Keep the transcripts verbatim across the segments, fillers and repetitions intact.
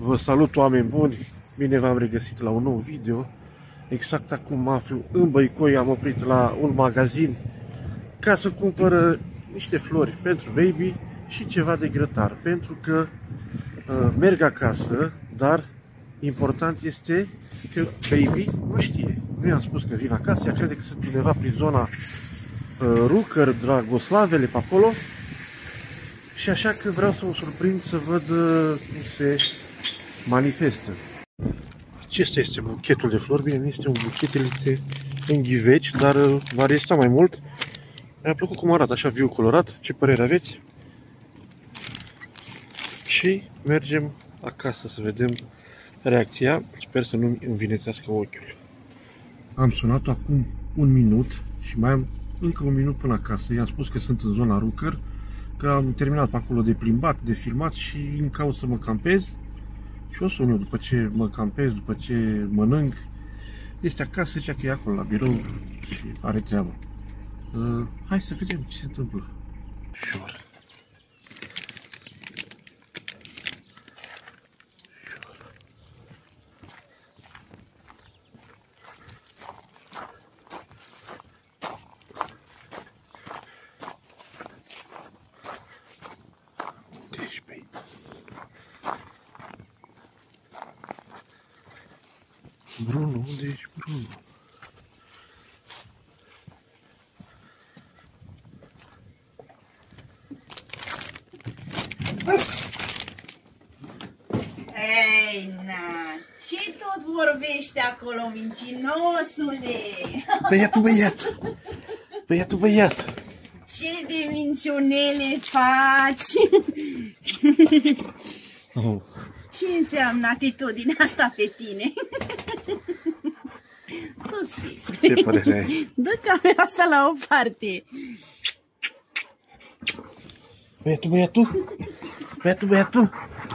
Vă salut, oameni buni! Bine v-am regăsit la un nou video. Exact acum mă aflu în Băicoi, am oprit la un magazin ca să cumpăr niște flori pentru baby și ceva de grătar, pentru că uh, merg acasă, dar important este că baby nu știe. Nu i-am spus că vin acasă, ea crede că sunt undeva prin zona uh, Rucăr, Dragoslavele, pe acolo. Și așa că vreau să o surprind să văd uh, cum se manifestă. Acesta este buchetul de flori. Bine, nu este un buchet, el este în ghiveci, dar uh, va resta mai mult. Mi-a plăcut cum arată, așa viu colorat. Ce părere aveți? Și mergem acasă să vedem reacția. Sper să nu-mi învinețească ochiul. Am sunat acum un minut și mai am încă un minut până acasă. I-am spus că sunt în zona Rucăr, că am terminat pe acolo de plimbat, de filmat și îmi caut să mă campez. Și o sun eu după ce mă campez, după ce mănânc. Este acasă, zicea că e acolo la birou și are treabă. Uh, hai să vedem ce se întâmplă. Sure. Bruno, unde ești, Bruno? Ei, na, ce tot vorbești acolo, mincinosule? Băiatul băiat! Băiatul băiat! Ce de minciunele faci? Oh. Ce înseamnă atitudinea asta pe tine? Tu sigur. Ce părere ai? Dă camera asta la o parte. Băiatul, băiatul! Băiatul, băiatul!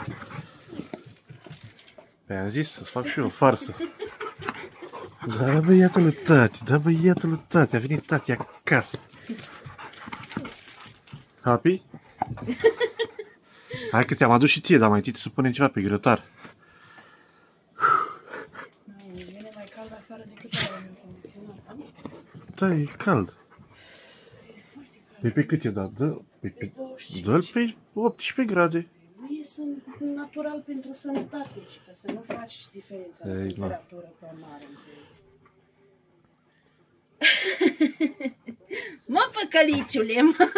Păi am zis să-ți fac și eu o farsă. Da, băiatul lui tati, da, băiatul lui tati, a venit tati acasă. Happy? Hai că ți-am adus și ție, dar mai întâi să punem ceva pe grătar. Vine mai cald afară decât aia. Da, e cald. Păi pe cât e dat? Dă, pe, pe, dă-l pe optsprezece grade. Nu e natural pentru sănătate, ci că să nu faci diferența de Ei, temperatură pe mare. Mă, păcăliciule, mă!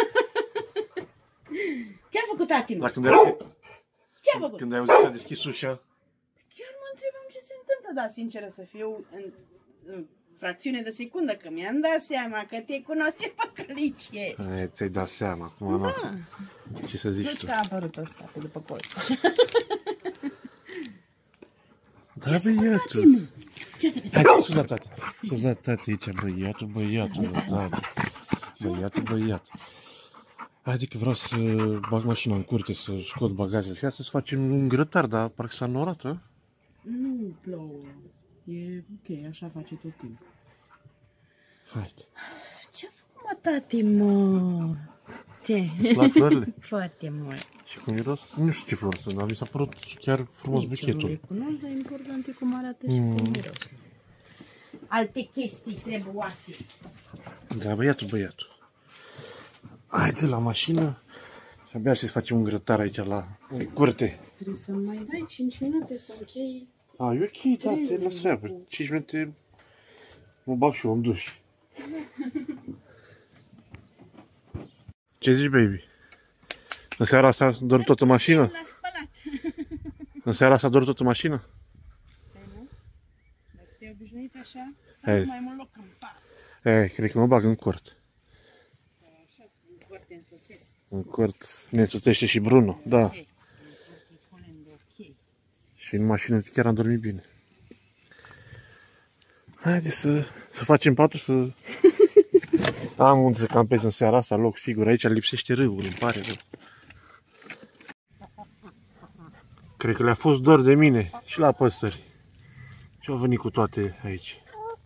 Ce-a făcut tati, mă? Dar când ai, Ce-a făcut? când ai auzit că a deschis ușa? Chiar mă întrebam ce se întâmplă, dar sinceră să fiu, în, în fracțiune de secundă, că mi-am dat seama că te cunoaște păcălicie. Ai, ți-ai dat seama acum, Da. Ce să zici Plus tu? că a apărut ăsta pe după colț, așa. Da, băiatul. Tati, ce ți-a Hai, sus la tati. Sus la tati aici, băiatul, băiatul, tati. Băiatul, băiatul. Haide că vreau să bag mașina în curte, să scot bagajele și să-ți facem un grătar, dar parcă s-a înnorat, a? Nu plouă. E ok, așa face tot timpul. Haide. Ce-a făcut, mă, tati, mă? Ce? Îți plac florile? Foarte mult. Și cum miros? Nu știu ce flori sunt, dar mi s-a părut chiar frumos Nici eu buchetul. nu recunosc, dar important e cum arată și cum miros. Alte chestii trebuoase. Da, băiatul, băiatul. Haide la mașină și abia să facem un grătar aici la în curte. Trebuie să mai dai cinci minute să închei. A, e ok, da, te las treabă. cinci minute mă bag și eu în duș. Ce zici, baby? În seara asta dormi tot în mașină? L-a spălat. În seara asta dormi tot în mașină? Păi nu? Dacă te-ai obișnuit așa, Hai. ai mai mult loc în față. Ei, cred că mă bag în cort. Așa, în cort te însoțesc. În cort ne însoțește și Bruno, da. Ok. Ok. Și în mașină chiar am dormit bine. Haide să, să facem patul, să... Am unde să campez în seara asta, loc sigur. Aici lipsește râul, îmi pare rău. Cred că le-a fost dor de mine și la păsări. Ce-au venit cu toate aici.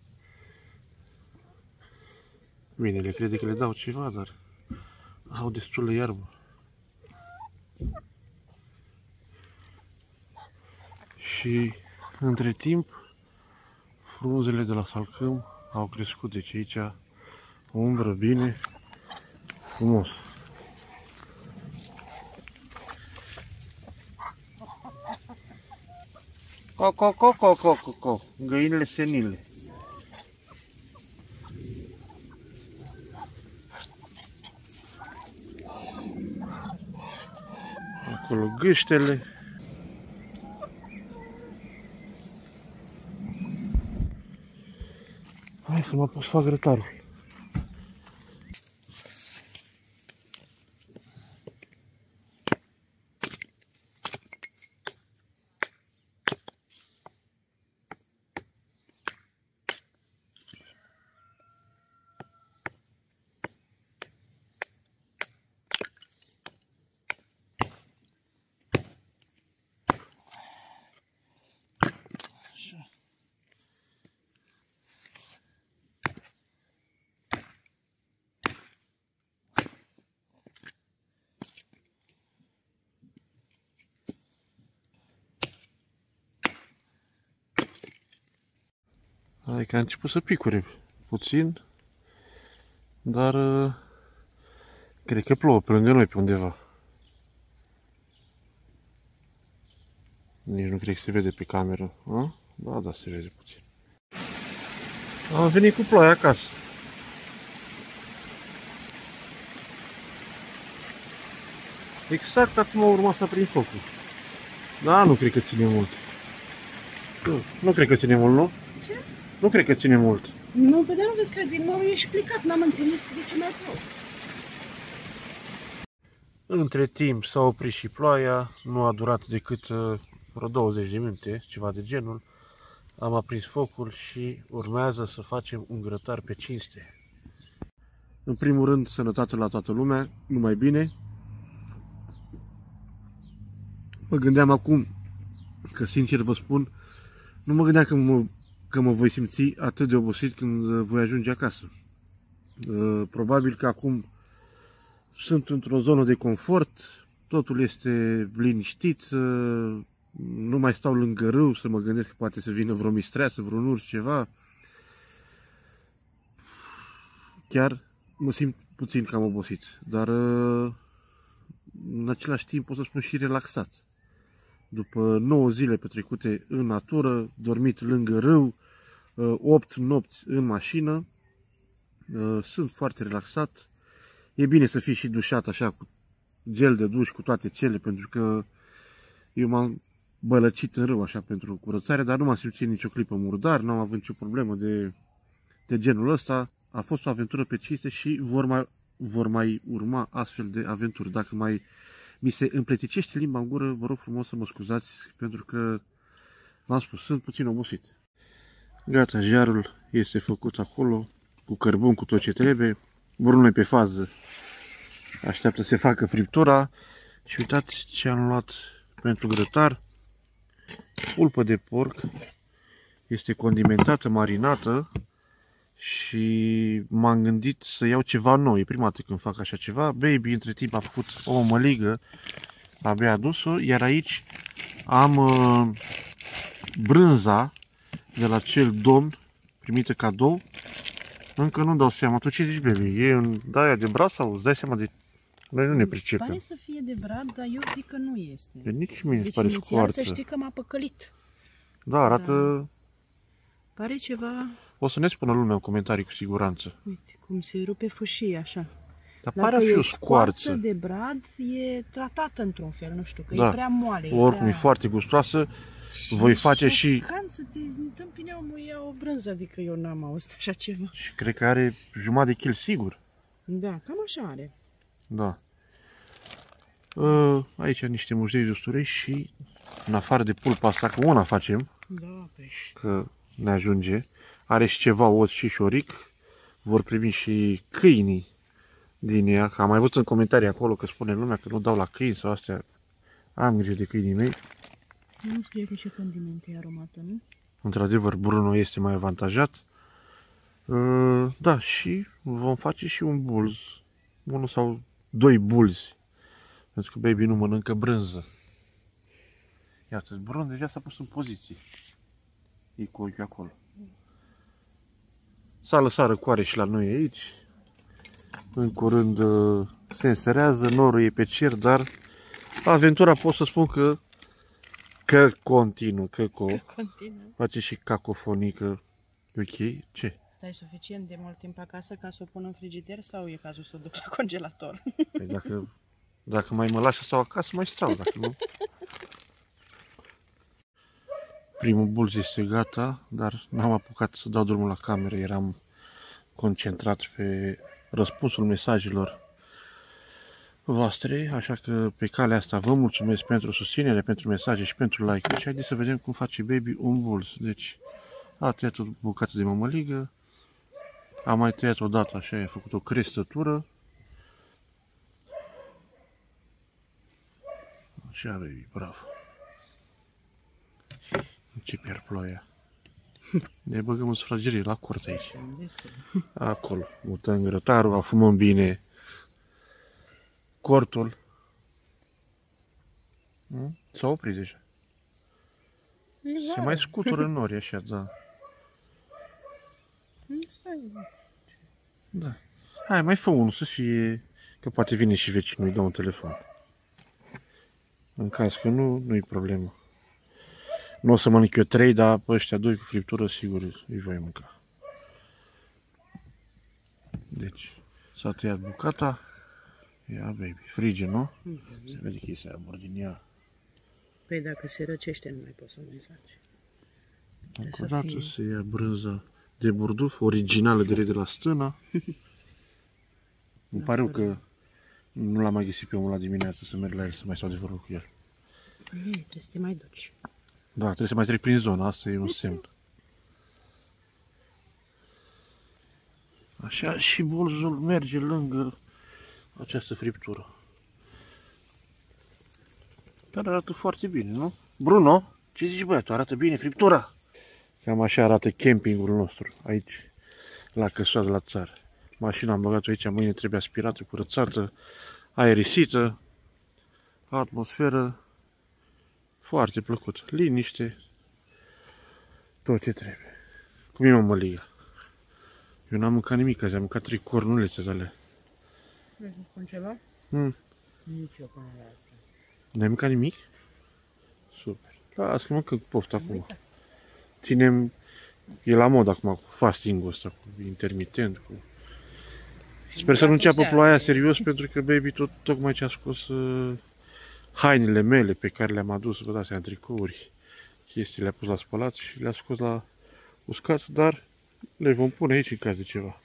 Bine, le crede că le dau ceva, dar au destulă iarbă. Și între timp frunzele de la salcâm au crescut, deci aici umbră bine, frumos. Coco, coco, coco, coco, găinile senile. Acolo gâștele. Hai să mă pot să fac grătarul. Adică a început să picure puțin, dar cred că plouă pe lângă noi pe undeva. Nici nu cred că se vede pe cameră. A? Da, da, se vede puțin. Am venit cu ploaia acasă. Exact acum urma să prind focul. Da, nu cred că ține mult. Nu, nu cred că ține mult, nu? Ce? Nu cred că ține mult. Nu, pe de nu vezi că din nou ești plicat, n-am înțeles de ce mai plouă. Între timp s-a oprit și ploaia, nu a durat decât uh, vreo douăzeci de minute, ceva de genul. Am aprins focul și urmează să facem un grătar pe cinste. În primul rând, sănătate la toată lumea, numai bine. Mă gândeam acum, că sincer vă spun, nu mă gândeam că mă, că mă voi simți atât de obosit când voi ajunge acasă. Uh, probabil că acum sunt într-o zonă de confort, totul este liniștit, nu mai stau lângă râu să mă gândesc că poate să vină vreo mistreasă, vreun urs, ceva. Chiar mă simt puțin cam obosit, dar în același timp pot să spun și relaxat. După nouă zile petrecute în natură, dormit lângă râu, opt nopți în mașină, sunt foarte relaxat. E bine să fii și dușat așa cu gel de duș, cu toate cele, pentru că eu m-am bălăcit în râu așa pentru curățare, dar nu m-am simțit nicio clipă murdar, n-am avut nicio problemă de, de genul ăsta. A fost o aventură pe cinste și vor mai, vor mai urma astfel de aventuri. Dacă mai mi se împleticește limba în gură, vă rog frumos să mă scuzați, pentru că v-am spus, sunt puțin obosit. Gata, jarul este făcut acolo, cu cărbun, cu tot ce trebuie. Brunul e pe fază, așteaptă să se facă friptura. Și uitați ce am luat pentru grătar. Pulpă de porc, este condimentată, marinată. Și m-am gândit să iau ceva nou, e prima dată când fac așa ceva. Baby între timp a făcut o măligă, abia a dus-o. Iar aici am uh, brânza de la cel domn, primită cadou. Încă nu dau seama. Tu ce zici, baby? E în daia de brad sau îți dai seama de... Noi nu ne pricepem. Pare să fie de brad, dar eu zic că nu este. De nici mie deci pare inițial scoarță. să știi că m-a păcălit. Da, arată... Da. Pare ceva... O să ne spună lumea în comentarii cu siguranță. Uite, cum se rupe fâșie așa. Dar pare a fi o scoarță. de brad, e tratată într-un fel, nu știu, că Da. e prea moale. Oricum prea... e foarte gustoasă. Voi face și... să te întâmpine omul ia o brânză, adică eu n-am auzit așa ceva. Și cred că are jumătate de kil sigur. Da, cam așa are. Da. Aici niște muștei de usturoi și în afară de pulpa asta, că una facem, da, pe... că ne ajunge. Are și ceva os și șoric. Vor primi și câinii din ea. Că am mai văzut în comentarii acolo că spune lumea că nu dau la câini sau astea. Am grijă de câinii mei. Nu scrie că și condimente e aromată, nu? Într-adevăr, Bruno este mai avantajat. Da, și vom face și un bulz. Unul sau doi bulzi. Pentru că baby nu mănâncă brânză. Iată, Bruno deja s-a pus în poziție. E cu ochiul acolo. S-a lăsat răcoare și la noi aici. În curând se înserează, norul e pe cer, dar aventura pot să spun că că continuă, că, co că continuă. Face și cacofonică. Ok, ce? Stai suficient de mult timp acasă ca să o pun în frigider sau e cazul să o duc la congelator? Păi dacă, dacă mai mă lași să stau acasă, mai stau, dacă nu. Primul bulz este gata, dar n-am apucat să dau drumul la cameră, eram concentrat pe răspunsul mesajelor voastre, așa că pe calea asta vă mulțumesc pentru susținere, pentru mesaje și pentru like-uri și haideți să vedem cum face baby un bulz. Deci a tăiat o bucată de mămăligă, a mai tăiat o dată așa, a făcut o crestătură. Așa, baby, bravo. Începe iar ploaia. Ne băgăm în sufragerie, la cort aici. Acolo, mutăm grătarul, afumăm bine cortul. S-a oprit deja. Se mai scutură în nori așa, da. Da. Hai, mai fă unul să fie, că poate vine și vecinul, îi dau un telefon. În caz că nu, nu-i problemă. Nu o să mănânc eu trei, dar pe ăștia doi cu friptură, sigur, îi voi mânca. Deci, s-a tăiat bucata. Ia, baby, frige, nu? Mm-hmm. Se vede că e să abor din ea. Păi dacă se răcește, nu mai poți să mai faci. Încă o dată fie... se ia brânza de burduf, originală direct de la stână. Îmi pare rău că nu l-am mai găsit pe omul la dimineață să merg la el, să mai stau de vorbă cu el. Ei, trebuie să te mai duci. Da, trebuie să mai trec prin zona, asta e un semn. Așa, și bulzul merge lângă această friptură. Dar arată foarte bine, nu? Bruno, ce zici, băiatul? Arată bine friptura? Cam așa arată campingul nostru, aici, la Căsoa de la țară. Mașina am băgat-o aici, mâine trebuie aspirată, curățată, aerisită, atmosferă foarte plăcut, liniște, tot ce trebuie. Cum e mămăliga? Eu n-am mâncat nimic azi, am mâncat trei cornulețe de alea. Cum ceva? Mm. Nici eu până la asta. N-ai mâncat nimic? Super. Las că mănânc poftă acum. Ținem, e la mod acum cu fasting-ul ăsta, cu intermitent, cu... Sper să nu înceapă ploaia serios, pentru că baby tot, tocmai ce a scos uh, hainele mele pe care le-am adus, vă dați seama, tricouri, chestii, le-a pus la spălat și le-a scos la uscat, dar le vom pune aici în caz de ceva.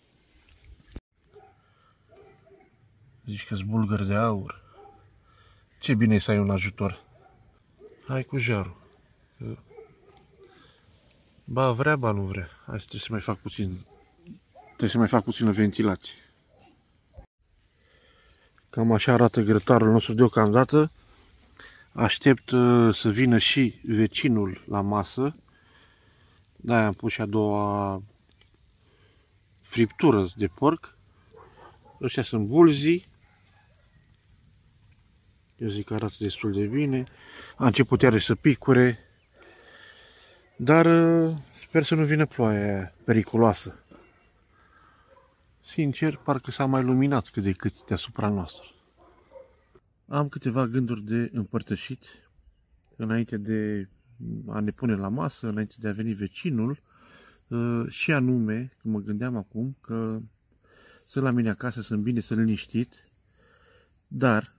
Zici că-s bulgări de aur. Ce bine e să ai un ajutor. Hai cu jarul. Ba vrea, ba nu vrea. Hai, trebuie să mai fac puțin. Trebuie să mai fac puțină ventilație. Cam așa arată grătarul nostru deocamdată. Aștept uh, să vină și vecinul la masă. De-aia am pus și a doua friptură de porc. Ăștia sunt bulzii. Eu zic că arată destul de bine. A început iarăși să picure. Dar uh, sper să nu vină ploaia aia periculoasă. Sincer, parcă s-a mai luminat cât de cât deasupra noastră. Am câteva gânduri de împărtășit înainte de a ne pune la masă, înainte de a veni vecinul, și anume, mă gândeam acum că sunt la mine acasă, sunt bine, sunt liniștit, dar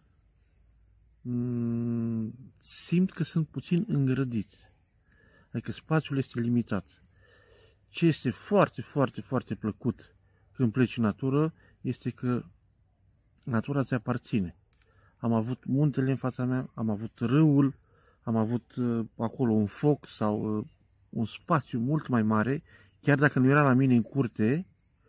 simt că sunt puțin îngrădit. Adică spațiul este limitat. Ce este foarte, foarte, foarte plăcut când pleci în natură este că natura ți aparține. Am avut muntele în fața mea, am avut râul, am avut uh, acolo un foc sau uh, un spațiu mult mai mare, chiar dacă nu era la mine în curte.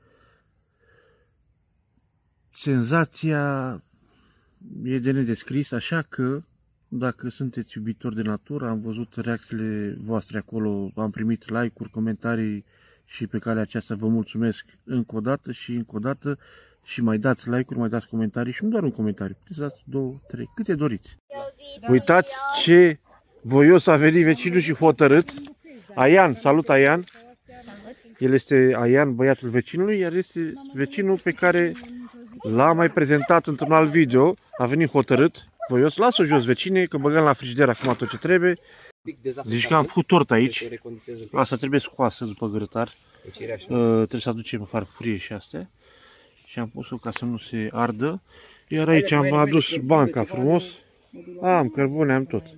Senzația e de nedescris, așa că dacă sunteți iubitori de natură, am văzut reacțiile voastre acolo, am primit like-uri, comentarii și pe calea aceasta vă mulțumesc încă o dată și încă o dată și mai dați like-uri, mai dați comentarii și nu doar un comentariu, puteți să dați două, trei, câte doriți. Uitați ce Voios a venit vecinul și hotărât. Aian, salut Aian. El este Aian, băiatul vecinului, iar este vecinul pe care l-am mai prezentat într-un alt video. A venit hotărât. Voios, lasă-o jos vecine, că băgăm la frigider acum tot ce trebuie. Zici că am făcut tort aici. Asta trebuie scoasă după grătar. Uh, trebuie să aducem farfurie și astea. Și am pus-o ca să nu se ardă. Iar aici am adus banca frumos. Am cărbune, am tot.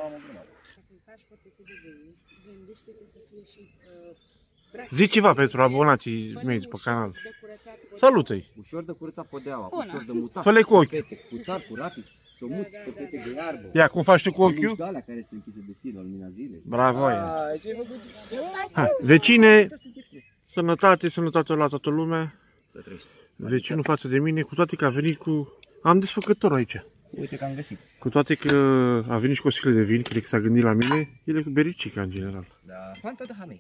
Zici ceva pentru abonații mei pe canal. Salut-i! Ușor de curățat podeaua, ușor de mutat. Fă-le cu ochi. Cu țar, cu rapiți, somuți, pătete de iarbă. Ia, cum faci tu cu ochiul? Muști alea care se închid, se deschid la lumina zilei. Bravo, Aian. Hai, vecine, sănătate, sănătate la toată lumea. Vecinul față de mine, cu toate că a venit cu... Am desfăcător aici. Uite că am găsit. Cu toate că a venit și cu o sticlă de vin, cred că s-a gândit la mine, el e cu bericica în general. Da, fanta de hamei.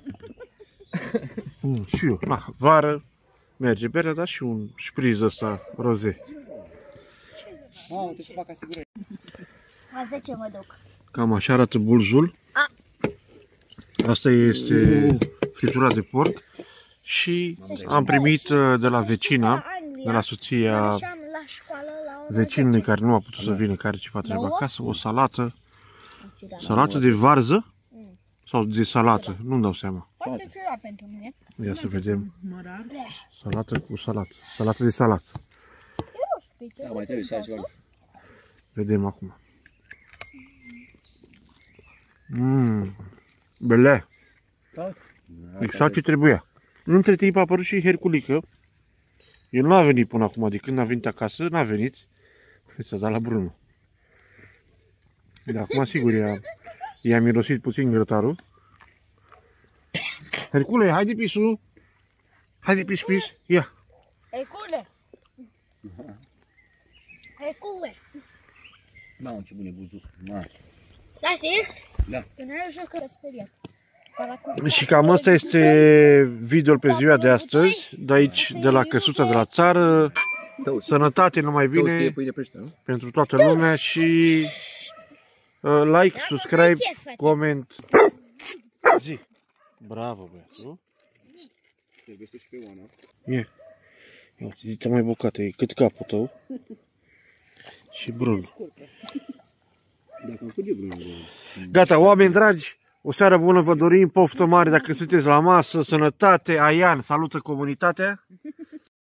Mm, și eu, na, vară merge berea, dar și un șpriz ăsta roze. Mamă, te să fac asigurări. La zece mă duc. Cam așa arată bulzul. Asta este friptura de porc. Și am primit de la vecina, de la soția vecinului care nu a putut să vină, care ceva trebuie acasă, o salată. Salată de varză? Sau de salată? Nu-mi dau seama. Poate ceva pentru mine. Ia să vedem. Salată cu salat. Salată de salat. Da, mai trebuie să ai ceva. Vedem acum. Mmm. Bele. Exact ce trebuia. Între timp a apărut și Herculică. El nu a venit până acum, de când a venit acasă, n-a venit. S-a dat la Bruno. De acum sigur i-a, i-a mirosit puțin grătarul. Hercule, haide pisul. Haide pis, pis. Ia. Hercule. Hercule. Mamă, ce bun e buzul. Mamă. Da, știi? Da. Că n-ai ajuns că te-a speriat. Și cam asta este videoul pe ziua de astăzi, de aici, de la căsuța de la țară. Sănătate, numai bine pentru toată lumea și uh, like, subscribe, coment. Zi. Bravo, băiatul. Se găsește și pe Oana. E. Ia, zi, mai bucată, e cât capul tău. Și Bruno. Gata, oameni dragi. O seară bună vă dorim, poftă mare dacă sunteți la masă, sănătate, Aian, salută comunitatea.